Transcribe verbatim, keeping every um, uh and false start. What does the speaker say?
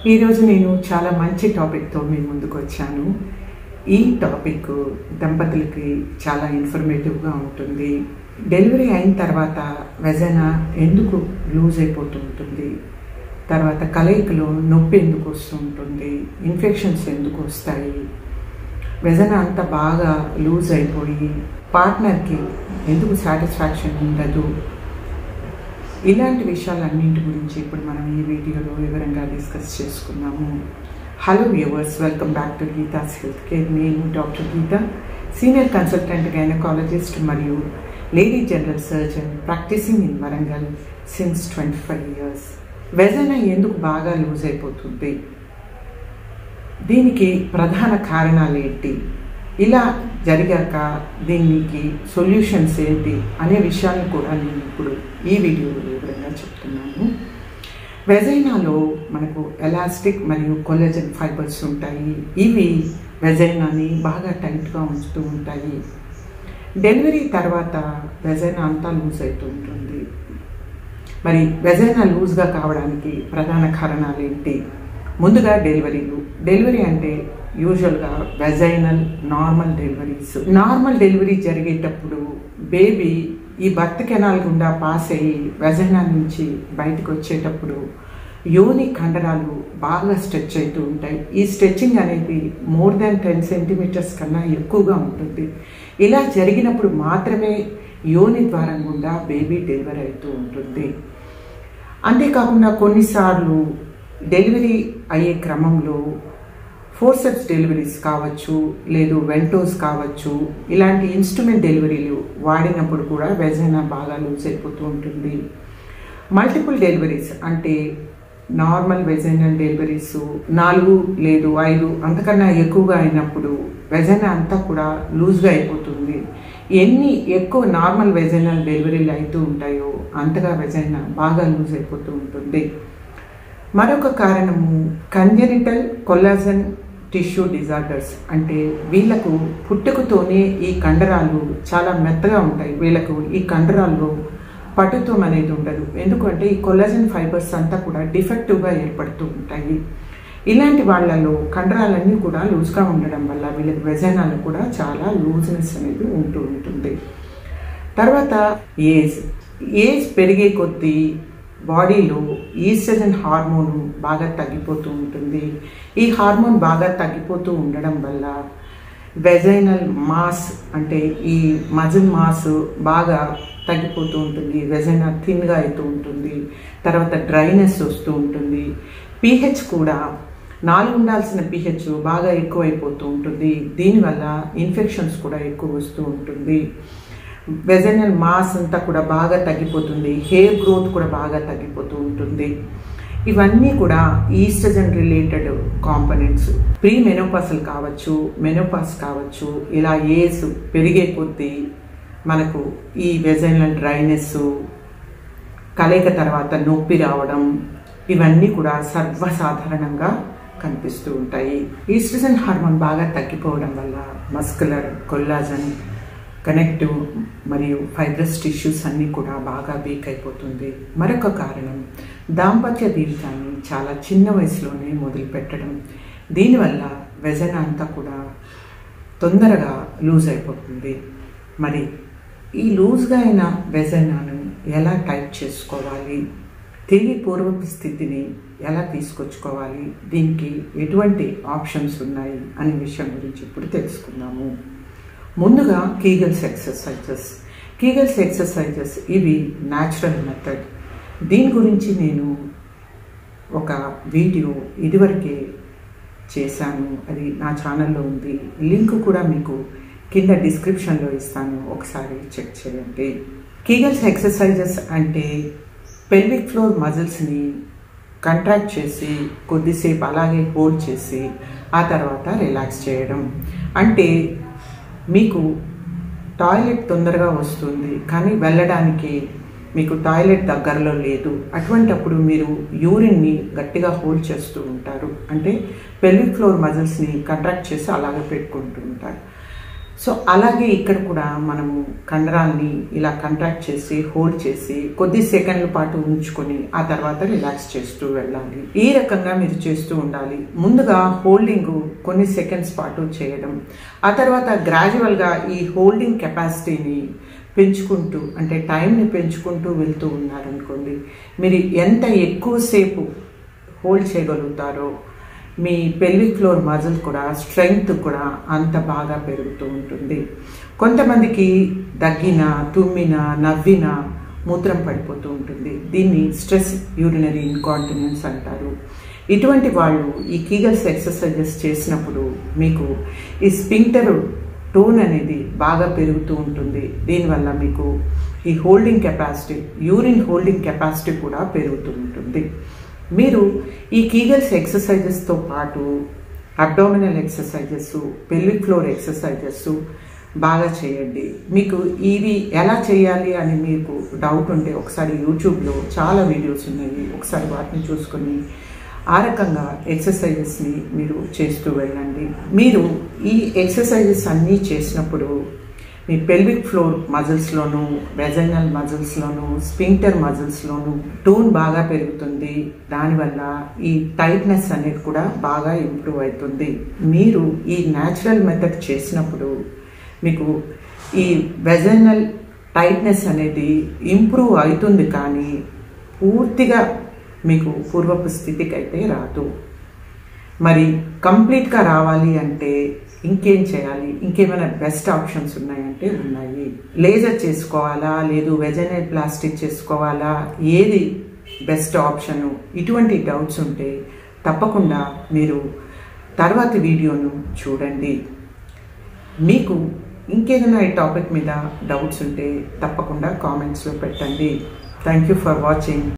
ఈరోజు నేను చాలా మంచి టాపిక్తో మీ ముందుకు వచ్చాను. ఈ టాపిక్ దంపతులకి చాలా ఇన్ఫర్మేటివ్గా ఉంటుంది. డెలివరీ అయిన తర్వాత వెజైనా ఎందుకు లూజ్ అయిపోతూ ఉంటుంది, తర్వాత కలయికలో నొప్పి ఎందుకు వస్తూ ఉంటుంది, ఇన్ఫెక్షన్స్ ఎందుకు వస్తాయి, వెజైనా అంత బాగా లూజ్ అయిపోయి పార్ట్నర్కి ఎందుకు సాటిస్ఫాక్షన్ ఉండదు, ఇలాంటి విషయాలన్నింటి గురించి ఇప్పుడు మనం ఈ వీడియోలో వివరంగా డిస్కస్ చేసుకున్నాము. Hello viewers, welcome back to Geetha's health care. నేను doctor Geetha, senior consultant gynaecologist మరియు lady general surgeon, practising in Warangal since twenty five years. Vagina ఎందుకు బాగా లూజ్ అయిపోతుంది, దీనికి ప్రధాన కారణాలు ఏంటి, ఇలా జరిగాక దీనికి సొల్యూషన్స్ ఏంటి అనే విషయాన్ని కూడా నేను ఇప్పుడు ఈ వీడియోలో వివరంగా చెప్తున్నాను. వెజైనాలో మనకు ఎలాస్టిక్ మరియు కొల్లాజన్ ఫైబర్స్ ఉంటాయి. ఇవి వెజైనాని బాగా టైట్గా ఉంచుతూ ఉంటాయి. డెలివరీ తర్వాత వెజైనా అంతా లూజ్ అవుతూ ఉంటుంది. మరి వెజైనా లూజ్గా కావడానికి ప్రధాన కారణాలు ఏంటి? ముందుగా డెలివరీలు. డెలివరీ అంటే యూజువల్గా vaginal normal deliveries. Normal delivery జరిగేటప్పుడు బేబీ ఈ బర్త్ కెనాల్ గుండా పాస్ అయ్యి వెజైనా నుంచి బయటకు వచ్చేటప్పుడు యోని కండరాలు బాగా స్ట్రెచ్ అవుతూ ఉంటాయి. ఈ స్ట్రెచ్చింగ్ అనేది మోర్ దాన్ టెన్ సెంటీమీటర్స్ కన్నా ఎక్కువగా ఉంటుంది. ఇలా జరిగినప్పుడు మాత్రమే యోని ద్వారం గుండా బేబీ డెలివరీ అవుతూ ఉంటుంది. అంతేకాకుండా కొన్నిసార్లు డెలివరీ అయ్యే క్రమంలో ఫోర్సెప్స్ డెలివరీస్ కావచ్చు, లేదు వెంటోస్ కావచ్చు, ఇలాంటి ఇన్స్ట్రుమెంట్ డెలివరీలు వాడినప్పుడు కూడా వెజైనా బాగా లూజ్ అయిపోతూ ఉంటుంది. మల్టిపుల్ డెలివరీస్ అంటే నార్మల్ వెజైనల్ డెలివరీస్ నాలుగు లేదు ఐదు అంతకన్నా ఎక్కువగా అయినప్పుడు వెజైనా అంతా కూడా లూజ్గా అయిపోతుంది. ఎన్ని ఎక్కువ నార్మల్ వెజైనల్ డెలివరీలు అవుతూ ఉంటాయో అంతగా వెజైనా బాగా లూజ్ అయిపోతూ ఉంటుంది. మరొక కారణము కంజెనిటల్ కొల్లాజన్ టిష్యూ డిజార్డర్స్. అంటే వీళ్ళకు పుట్టుకతోనే ఈ కండరాలు చాలా మెత్తగా ఉంటాయి. వీళ్ళకు ఈ కండరాల్లో పటుత్వం అనేది ఉండదు. ఎందుకంటే ఈ కొల్లాజన్ ఫైబర్స్ అంతా కూడా డిఫెక్టివ్గా ఏర్పడుతూ ఉంటాయి. ఇలాంటి వాళ్ళలో కండరాలన్నీ కూడా లూజ్గా ఉండడం వల్ల వీళ్ళకి వెజైనాలో కూడా చాలా లూజ్నెస్ అనేది ఉంటూ ఉంటుంది. తర్వాత ఏజ్ ఏజ్ పెరిగే కొద్దీ బాడీలో ఈస్ట్రోజన్ హార్మోన్ బాగా తగ్గిపోతూ ఉంటుంది. ఈ హార్మోన్ బాగా తగ్గిపోతూ ఉండడం వల్ల వెజైనల్ మాస్ అంటే ఈ మజిల్ మాస్ బాగా తగ్గిపోతూ ఉంటుంది. వెజైనా థిన్గా అవుతూ ఉంటుంది. తర్వాత డ్రైనెస్ వస్తూ ఉంటుంది. పీహెచ్ కూడా నాలుగు ఉండాల్సిన పీహెచ్ బాగా ఎక్కువైపోతూ ఉంటుంది. దీనివల్ల ఇన్ఫెక్షన్స్ కూడా ఎక్కువ వస్తూ ఉంటుంది. వెజైనల్ మాస్ అంతా కూడా బాగా తగ్గిపోతుంది. హెయిర్ గ్రోత్ కూడా బాగా తగ్గిపోతూ ఉంటుంది. ఇవన్నీ కూడా oestrogen related components. Pre menopausal కావచ్చు, మెనోపాస్ కావచ్చు, ఇలా ఏజ్ పెరిగే కొద్దీ మనకు ఈ వెజైనల్ డ్రైనెస్, కలయిక తర్వాత నొప్పి రావడం, ఇవన్నీ కూడా సర్వసాధారణంగా కనిపిస్తూ ఉంటాయి. ఈస్ట్రోజన్ హార్మోన్ బాగా తగ్గిపోవడం వల్ల మస్కులర్, కొల్లాజన్, కనెక్టివ్ మరియు ఫైబ్రస్ టిష్యూస్ అన్నీ కూడా బాగా వీక్ అయిపోతుంది. మరొక కారణం దాంపత్య జీవితాన్ని చాలా చిన్న వయసులోనే మొదలుపెట్టడం. దీనివల్ల వెజైనా అంతా కూడా తొందరగా లూజ్ అయిపోతుంది. మరి ఈ లూజ్గా అయిన వెజైనాను ఎలా టైట్ చేసుకోవాలి, తిరిగి పూర్వపు స్థితిని ఎలా తీసుకొచ్చుకోవాలి, దీనికి ఎటువంటి ఆప్షన్స్ ఉన్నాయి అనే విషయం గురించి ఇప్పుడు తెలుసుకుందాము. ముందుగా కీగల్స్ ఎక్సర్సైజెస్. కీగల్స్ ఎక్సర్సైజెస్ ఇవి న్యాచురల్ మెథడ్. దీని గురించి నేను ఒక వీడియో ఇదివరకే చేశాను, అది నా ఛానల్లో ఉంది. లింక్ కూడా మీకు కింద డిస్క్రిప్షన్లో ఇస్తాను, ఒకసారి చెక్ చేయండి. కీగల్స్ ఎక్సర్సైజెస్ అంటే పెల్విక్ ఫ్లోర్ మజిల్స్ని కంట్రాక్ట్ చేసి కొద్దిసేపు అలాగే హోల్డ్ చేసి ఆ తర్వాత రిలాక్స్ చేయడం. అంటే మీకు టాయిలెట్ తొందరగా వస్తుంది కానీ వెళ్ళడానికి మీకు టాయిలెట్ దగ్గరలో లేదు, అటువంటప్పుడు మీరు యూరిన్ని గట్టిగా హోల్డ్ చేస్తూ ఉంటారు. అంటే పెల్విక్ ఫ్లోర్ మజిల్స్ని కంట్రాక్ట్ చేసి అలాగే పెట్టుకుంటూ ఉంటారు. సో అలాగే ఇక్కడ కూడా మనము కండరాల్ని ఇలా కంట్రాక్ట్ చేసి హోల్డ్ చేసి కొద్ది సెకండ్ల పాటు ఉంచుకొని ఆ తర్వాత రిలాక్స్ చేస్తూ వెళ్ళాలి. ఈ రకంగా మీరు చేస్తూ ఉండాలి. ముందుగా హోల్డింగ్ కొన్ని సెకండ్స్ పాటు చేయడం, ఆ తర్వాత గ్రాడ్యువల్గా ఈ హోల్డింగ్ కెపాసిటీని పెంచుకుంటూ అంటే టైంని పెంచుకుంటూ వెళ్తూ ఉన్నారనుకోండి, మీరు ఎంత ఎక్కువసేపు హోల్డ్ చేయగలుగుతారో మీ పెల్విక్ ఫ్లోర్ మజిల్ కూడా స్ట్రెంగ్త్ కూడా అంత బాగా పెరుగుతూ ఉంటుంది. కొంతమందికి దగ్గిన, తుమ్మిన, నవ్విన మూత్రం పడిపోతూ ఉంటుంది. దీన్ని స్ట్రెస్ యూరినరీ ఇన్కాంటినెన్స్ అంటారు. ఇటువంటి వాళ్ళు ఈ కీగల్స్ ఎక్సర్సైజెస్ చేసినప్పుడు మీకు ఈ స్పింక్టర్ టోన్ అనేది బాగా పెరుగుతూ ఉంటుంది. దీనివల్ల మీకు ఈ holding capacity, urine holding capacity కూడా పెరుగుతూ ఉంటుంది. మీరు ఈ కీగల్స్ ఎక్సర్సైజెస్తో పాటు abdominal exercises, pelvic floor exercises బాగా చేయండి. మీకు ఇవి ఎలా చేయాలి అని మీకు డౌట్ ఉంటే ఒకసారి యూట్యూబ్లో చాలా వీడియోస్ ఉన్నాయి, ఒకసారి వాటిని చూసుకొని ఆ రకంగా ఎక్సర్సైజెస్ని మీరు చేస్తూ వెళ్ళండి. మీరు ఈ ఎక్సర్సైజెస్ అన్నీ చేసినప్పుడు మీ పెల్విక్ ఫ్లోర్ మజిల్స్లోను, వెజైనల్ మజిల్స్లోను, స్పింక్టర్ మజిల్స్లోను టోన్ బాగా పెరుగుతుంది. దానివల్ల ఈ టైట్నెస్ అనేది కూడా బాగా ఇంప్రూవ్ అవుతుంది. మీరు ఈ న్యాచురల్ మెథడ్ చేసినప్పుడు మీకు ఈ వెజైనల్ టైట్నెస్ అనేది ఇంప్రూవ్ అవుతుంది, కానీ పూర్తిగా మీకు పూర్వపు స్థితికి అయితే రాదు. మరి కంప్లీట్గా రావాలి అంటే ఇంకేం చేయాలి? ఇంకేమైనా బెస్ట్ ఆప్షన్స్ ఉన్నాయంటే ఉన్నాయి. లేజర్ చేసుకోవాలా, లేదు వెజైనల్ ప్లాస్టిక్ చేసుకోవాలా, ఏది బెస్ట్ ఆప్షను? ఇటువంటి డౌట్స్ ఉంటే తప్పకుండా మీరు తర్వాతి వీడియోను చూడండి. మీకు ఇంకేదైనా ఈ టాపిక్ మీద డౌట్స్ ఉంటే తప్పకుండా కామెంట్స్లో పెట్టండి. Thank you for watching.